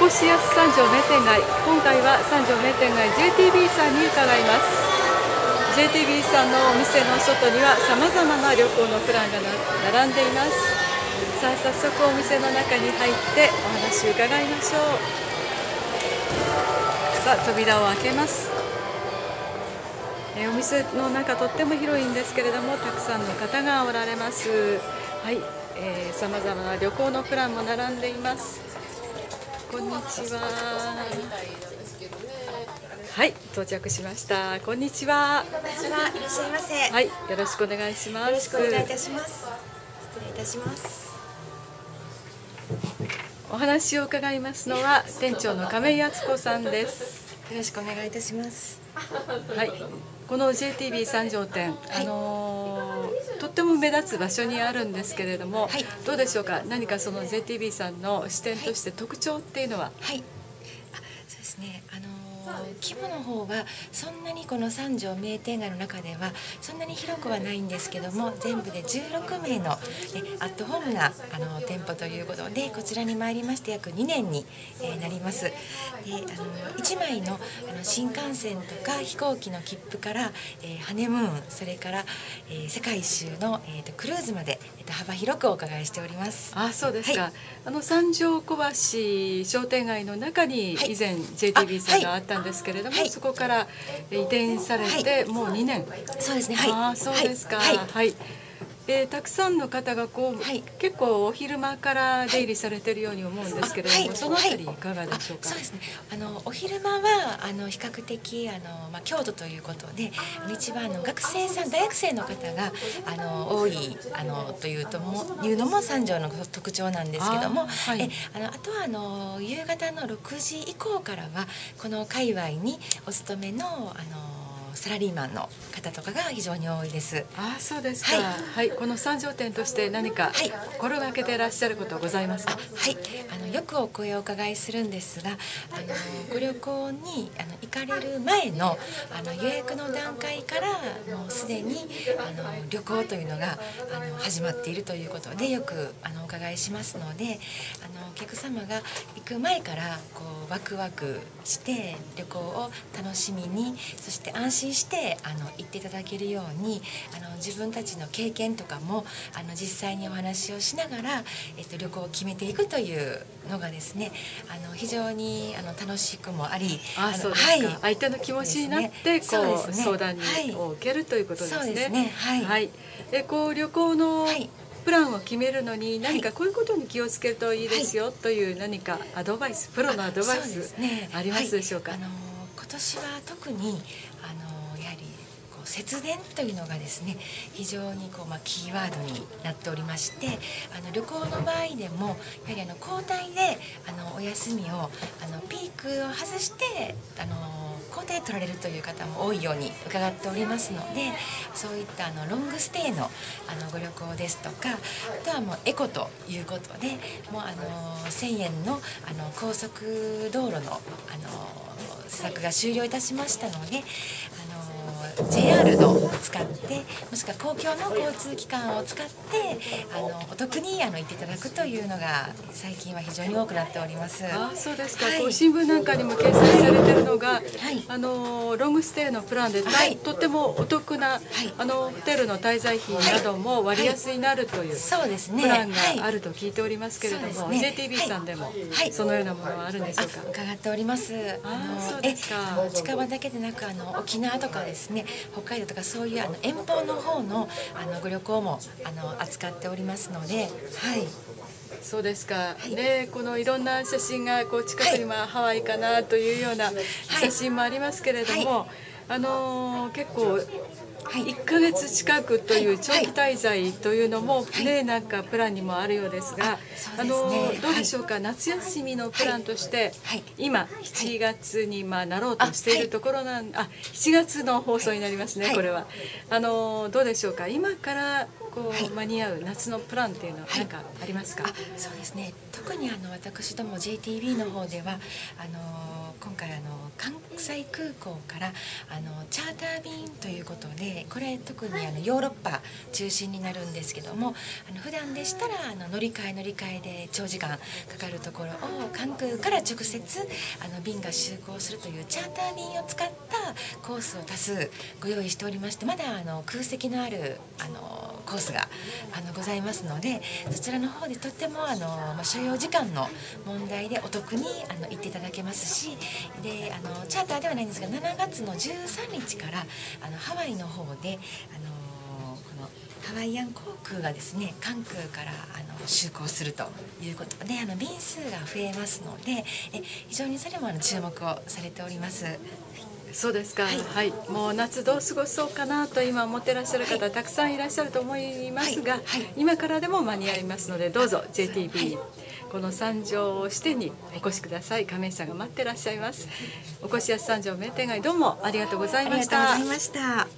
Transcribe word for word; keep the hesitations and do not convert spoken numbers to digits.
越しやす三条名店街、今回は三条名店街 ジェイティービー さんに伺います。 ジェイティービー さんのお店の外にはさまざまな旅行のプランが並んでいます。さあ早速お店の中に入ってお話伺いましょう。さあ扉を開けます。えお店の中とっても広いんですけれども、たくさんの方がおられます。はい、えー、さまざまな旅行のプランも並んでいます。こんにちは。はい、到着しました。こんにちは。 こんにちは。いらっしゃいませ。 はい、よろしくお願いします。 よろしくお願いいたします。失礼いたします。 お話を伺いますのは店長の亀井敦子さんです。 よろしくお願いいたします。 はい、この ジェイティービー 三条店、はい、あのー、とっても目立つ場所にあるんですけれども、はい、どうでしょうか。何かその ジェイティービー さんの視点として特徴っていうのは。 はい、あ、そうですね。あのー規模の方はそんなにこの三条名店街の中ではそんなに広くはないんですけども、全部でじゅうろくめいのアットホームなあの店舗ということで、こちらに参りまして約にねんになります。で、あのいちまいのあの新幹線とか飛行機の切符から、えー、ハネムーン、それから、えー、世界一周の、えー、とクルーズまで、えー、と幅広くお伺いしております。 あ、そうですか。はい、あの三条小橋商店街の中に以前 ジェイティービー さんがあったんですけれども、はい、そこから移転されて、はい、もうにねん。 そうですね。はい、 あ、そうですか。はい、はい、えー、たくさんの方がこう、はい、結構お昼間から出入りされているように思うんですけれども、はい、そのあたりいかがでしょうか。 そうですね。あのお昼間はあの比較的あのまあ京都ということで、一番の学生さん、大学生の方があの多いあのというともいうのも三条の特徴なんですけども、あ、はい、えあのあとはあの夕方のろくじ以降からはこの界隈にお勤めのあのサラリーマンの方とかが非常に多いです。 あ、そうですか。はい、はい、この三条店として何か心がけていらっしゃることございますか。 はい、あのよくお声をお伺いするんですが、あのご旅行にあの行かれる前のあの予約の段階からもうすでにあの旅行というのがあの始まっているということでよくあのお伺いしますので、あのお客様が行く前からこうワクワクして旅行を楽しみに、そして安心してあの行っていただけるように、あの自分たちの経験とかもあの実際にお話をしながら、えっと、旅行を決めていくというのがですね、あの非常にあの楽しくもあり、 ああ、そうですか。はい、相手の気持ちになってこう、ね、相談に、はい、を受けるということですね。そうですね。はい。はい、でこう旅行の、はい、プランを決めるのに何かこういうことに気をつけるといいですよという何かアドバイス、プロのアドバイスありますでしょうか。 あの今年は特にあのやはりこう節電というのがですね、非常にこう、まあ、キーワードになっておりまして、あの旅行の場合でもやはりあの交代であのお休みをあのピークを外してあの交代で取られるという方も多いように伺っておりますので、そういったあのロングステイのあのご旅行ですとか、あとはもうエコということで、もうあのせんえんのあの高速道路のあの施策が終了いたしましたので、あの ジェイアール を使って、もしくは公共の交通機関を使ってあのお得にあの行っていただくというのが最近は非常に多くなっております。 あ、そうですか。はい、こう新聞なんかにも掲載されているのが、はい、あのロングステイのプランで、はい、とってもお得な、はい、あのホテルの滞在費なども割安になるという、はい、プランがあると聞いておりますけれども、ね、ジェイティービー さんでも、はい、そのようなものはあるんでしょうか。 伺っております。 あのそうですか。 近場だけでなくあの沖縄とかですね、北海道とかそういうあの遠方の方のあのご旅行もあの扱っておりますので、はい。 そうですか。はい、ね、このいろんな写真がこう近くにはハワイかなというような写真もありますけれども、はい、あのー、結構。いっかげつ近くという長期滞在というのも、はい、ね、なんかプランにもあるようですが、あ、あのどうでしょうか。はい、夏休みのプランとして、はい、今しちがつにまあなろうとしているところなん、あ、しちがつの放送になりますね、はい、これは。あのどうでしょうか。今からこう、はい、間に合う夏のプランっていうのは何かありますか？ はい、あ、そうですね。特にあの私ども ジェイティービー の方ではあの今回あの関西空港からあのチャーター便ということで、これ特にあのヨーロッパ中心になるんですけども、あの普段でしたらあの乗り換え乗り換えで長時間かかるところを関空から直接あの便が就航するというチャーター便を使ったコースを多数ご用意しておりまして、まだあの空席のあるあのコースがあのございますので、そちらの方でとってもあの、まあ、所要時間の問題でお得にあの行っていただけますし、であのチャーターではないんですがしちがつのじゅうさんにちからあのハワイの方であのこのハワイアン航空がですね関空からあの就航するということで、あの便数が増えますので、え非常にそれもあの注目をされております。 そうですか、はい、はい、もう夏どう過ごそうかなと今思ってらっしゃる方、はい、たくさんいらっしゃると思いますが、はいはい、今からでも間に合いますので、どうぞ ジェイティービー、はい、この三条をしてにお越しください。亀井さんが待ってらっしゃいます。おこしやす三条名店街、どうもありがとうございました。 ありがとうございました。